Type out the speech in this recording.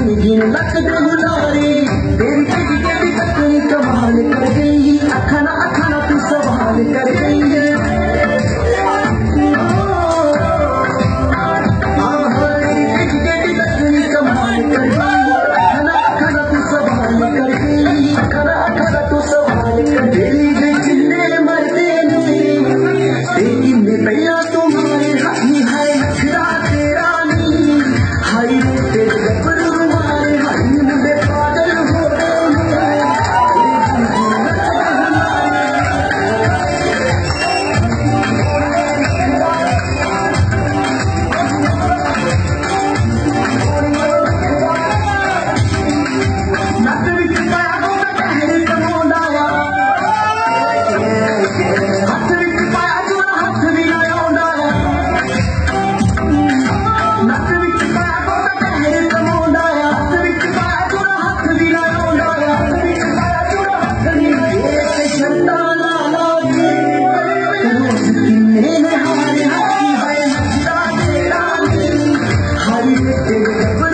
गिन लक दे गुलारी तेरी तेरी तेरी कमाल कर गई अखना अखना तू सवाल कर गई है कमाल कर गई अखना अखना तू सवाल कर गई अखना अखना तू सवाल कर गई जिन्ने मरते नहीं इन्ने पहला तुम्हारे हाथी है नखरा तेरा नहीं हाई तेरे गब्बरू मारे हाई मुझे पागल हो हरी